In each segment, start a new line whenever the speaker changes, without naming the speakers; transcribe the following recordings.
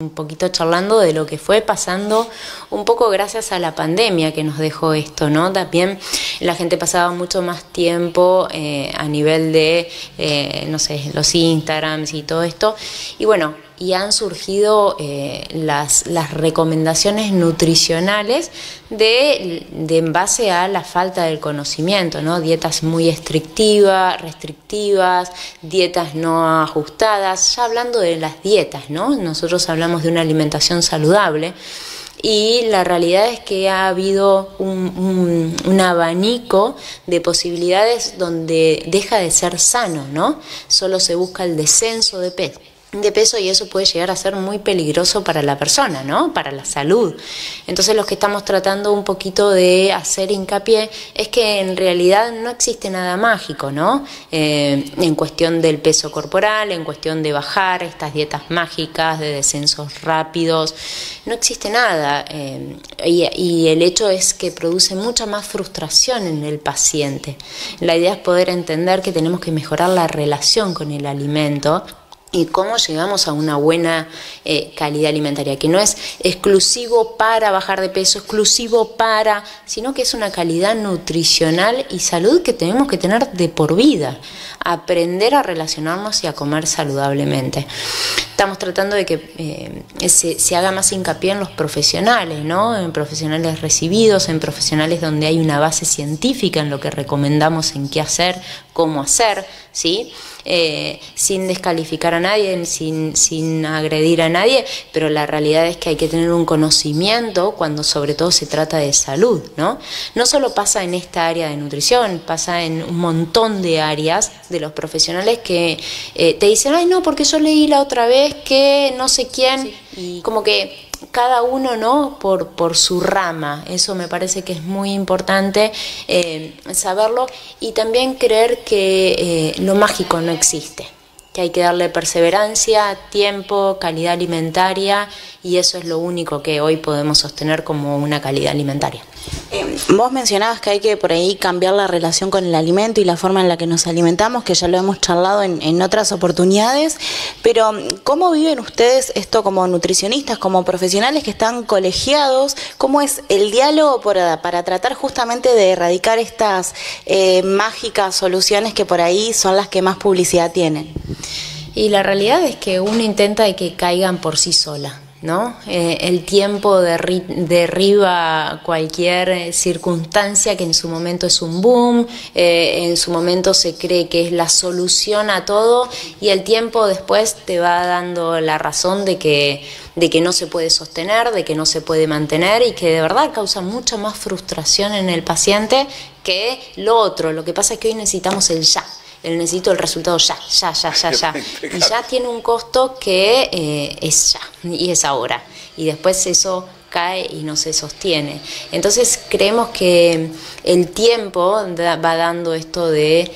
Un poquito charlando de lo que fue pasando un poco gracias a la pandemia que nos dejó esto, ¿no? También la gente pasaba mucho más tiempo a nivel de, no sé, los Instagrams y todo esto. Y bueno, y han surgido las recomendaciones nutricionales en base a la falta del conocimiento, ¿no? Dietas muy restrictivas, dietas no ajustadas, ya hablando de las dietas, ¿no? Nosotros hablamos de una alimentación saludable. Y la realidad es que ha habido un abanico de posibilidades donde deja de ser sano, ¿no? Solo se busca el descenso de peso y eso puede llegar a ser muy peligroso para la persona, ¿no? Para la salud. Entonces lo que estamos tratando un poquito de hacer hincapié es que en realidad no existe nada mágico, ¿no? En cuestión del peso corporal, en cuestión de bajar estas dietas mágicas, de descensos rápidos, no existe nada. Y el hecho es que produce mucha más frustración en el paciente. La idea es poder entender que tenemos que mejorar la relación con el alimento y cómo llegamos a una buena calidad alimentaria, que no es exclusivo para bajar de peso, sino que es una calidad nutricional y salud que tenemos que tener de por vida, aprender a relacionarnos y a comer saludablemente. Estamos tratando de que se haga más hincapié en los profesionales, ¿no? En profesionales recibidos, en profesionales donde hay una base científica en lo que recomendamos, en qué hacer, cómo hacer, ¿sí? Sin descalificar a nadie, sin agredir a nadie, pero la realidad es que hay que tener un conocimiento cuando sobre todo se trata de salud, ¿no? No solo pasa en esta área de nutrición, pasa en un montón de áreas de los profesionales que te dicen, ay no, porque yo leí la otra vez que no sé quién, sí. Y como que cada uno, ¿no? Por su rama. Eso me parece que es muy importante saberlo, y también creer que lo mágico no existe, que hay que darle perseverancia, tiempo, calidad alimentaria, y eso es lo único que hoy podemos sostener como una calidad alimentaria.
Vos mencionabas que hay que por ahí cambiar la relación con el alimento y la forma en la que nos alimentamos, que ya lo hemos charlado en otras oportunidades, pero ¿cómo viven ustedes esto como nutricionistas, como profesionales que están colegiados? ¿Cómo es el diálogo para tratar justamente de erradicar estas mágicas soluciones que por ahí son las que más publicidad tienen?
Y la realidad es que uno intenta de que caigan por sí sola, ¿no? El tiempo derriba cualquier circunstancia que en su momento es un boom, en su momento se cree que es la solución a todo, y el tiempo después te va dando la razón de que no se puede sostener, de que no se puede mantener, y que de verdad causa mucha más frustración en el paciente que lo otro. Lo que pasa es que hoy necesitamos el ya. Necesito el resultado ya. Y ya tiene un costo que es ya, y es ahora. Y después eso cae y no se sostiene. Entonces creemos que el tiempo va dando esto de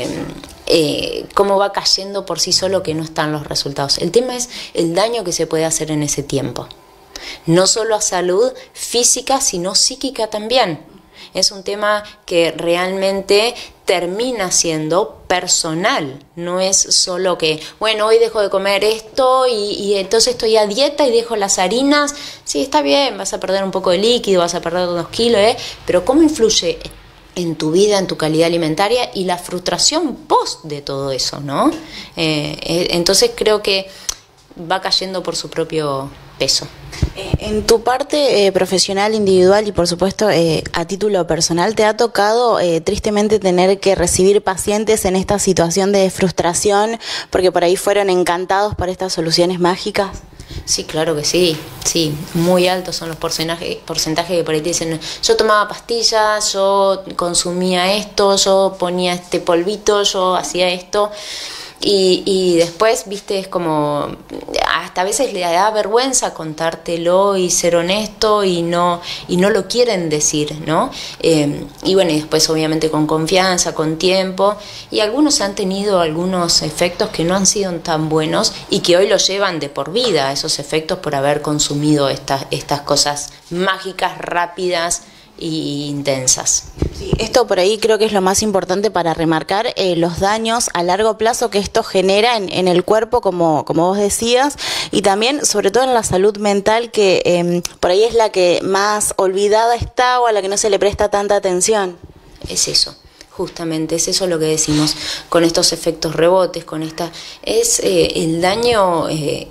cómo va cayendo por sí solo, que no están los resultados. El tema es el daño que se puede hacer en ese tiempo. No solo a salud física, sino psíquica también. Es un tema que realmente termina siendo personal, no es solo que, bueno, hoy dejo de comer esto y entonces estoy a dieta y dejo las harinas. Sí, está bien, vas a perder un poco de líquido, vas a perder unos kilos, pero ¿cómo influye en tu vida, en tu calidad alimentaria y la frustración post de todo eso, ¿no? Entonces creo que va cayendo por su propio peso.
En tu parte profesional, individual y por supuesto a título personal, ¿te ha tocado tristemente tener que recibir pacientes en esta situación de frustración porque por ahí fueron encantados por estas soluciones mágicas?
Sí, claro que sí, muy altos son los porcentajes que por ahí te dicen, yo tomaba pastillas, yo consumía esto, yo ponía este polvito, yo hacía esto. Y después, viste, es como, hasta a veces le da vergüenza contártelo y ser honesto y no lo quieren decir, ¿no? Y bueno, y después obviamente con confianza, con tiempo, y algunos han tenido algunos efectos que no han sido tan buenos y que hoy los llevan de por vida, esos efectos, por haber consumido estas cosas mágicas, rápidas, y intensas.
Sí, esto por ahí creo que es lo más importante para remarcar los daños a largo plazo que esto genera en el cuerpo, como vos decías, y también sobre todo en la salud mental, que por ahí es la que más olvidada está o a la que no se le presta tanta atención.
Es eso. Justamente, es eso lo que decimos, con estos efectos rebotes, es el daño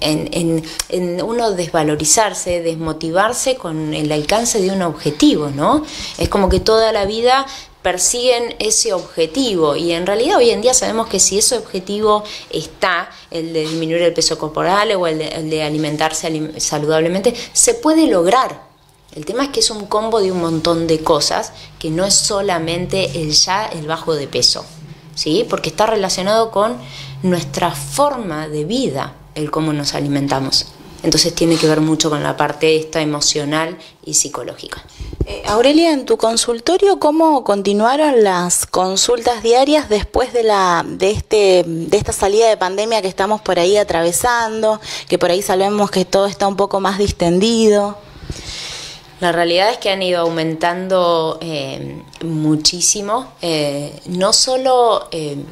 en uno desvalorizarse, desmotivarse con el alcance de un objetivo, ¿no? Es como que toda la vida persiguen ese objetivo y en realidad hoy en día sabemos que si ese objetivo está, el de disminuir el peso corporal o el de alimentarse saludablemente, se puede lograr. El tema es que es un combo de un montón de cosas, que no es solamente el bajo de peso, ¿sí? Porque está relacionado con nuestra forma de vida, el cómo nos alimentamos. Entonces tiene que ver mucho con la parte esta emocional y psicológica.
Aurelia, en tu consultorio, ¿cómo continuaron las consultas diarias después de esta salida de pandemia que estamos por ahí atravesando, que por ahí sabemos que todo está un poco más distendido?
La realidad es que han ido aumentando muchísimo, no solo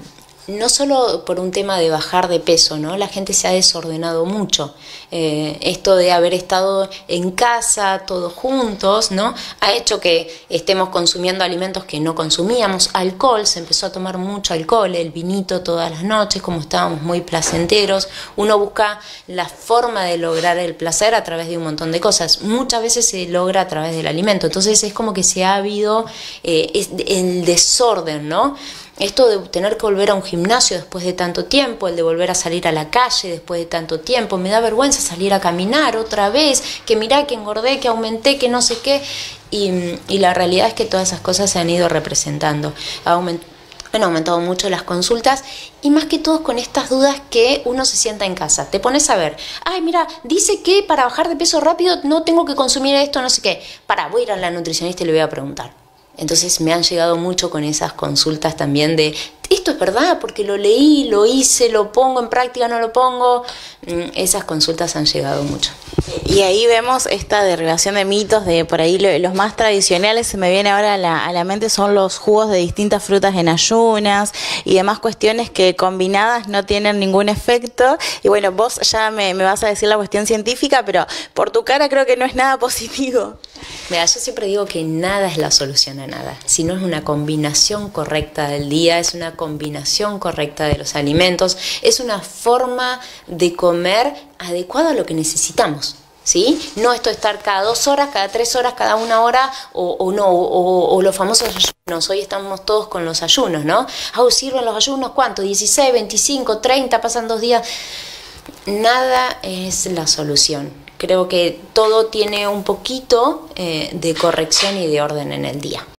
por un tema de bajar de peso, ¿no? La gente se ha desordenado mucho. Esto de haber estado en casa todos juntos, ¿no? Ha hecho que estemos consumiendo alimentos que no consumíamos. Alcohol, se empezó a tomar mucho alcohol, el vinito todas las noches, como estábamos muy placenteros. Uno busca la forma de lograr el placer a través de un montón de cosas. Muchas veces se logra a través del alimento. Entonces es como que se ha habido el desorden, ¿no? Esto de tener que volver a un gimnasio después de tanto tiempo, el de volver a salir a la calle después de tanto tiempo, me da vergüenza salir a caminar otra vez, que mirá que engordé, que aumenté, que no sé qué, y la realidad es que todas esas cosas se han ido representando. Han aumentado mucho las consultas y más que todo con estas dudas que uno se sienta en casa. Te pones a ver, ay mira, dice que para bajar de peso rápido no tengo que consumir esto, no sé qué. Voy a ir a la nutricionista y le voy a preguntar. Entonces me han llegado mucho con esas consultas también de, ¿esto es verdad? Porque lo leí, lo hice, lo pongo en práctica, no lo pongo. Esas consultas han llegado mucho.
Y ahí vemos esta derribación de mitos, de por ahí los más tradicionales, se me viene ahora a la mente, son los jugos de distintas frutas en ayunas y demás cuestiones que combinadas no tienen ningún efecto. Y bueno, vos ya me vas a decir la cuestión científica, pero por tu cara creo que no es nada positivo.
Mira, yo siempre digo que nada es la solución a nada, sino es una combinación correcta del día, es una combinación correcta de los alimentos, es una forma de comer adecuada a lo que necesitamos, ¿sí? No esto de estar cada 2 horas, cada 3 horas, cada 1 hora o los famosos ayunos. Hoy estamos todos con los ayunos, ¿no? ¿Sirven los ayunos cuánto? 16, 25, 30, pasan 2 días. Nada es la solución. Creo que todo tiene un poquito de corrección y de orden en el día.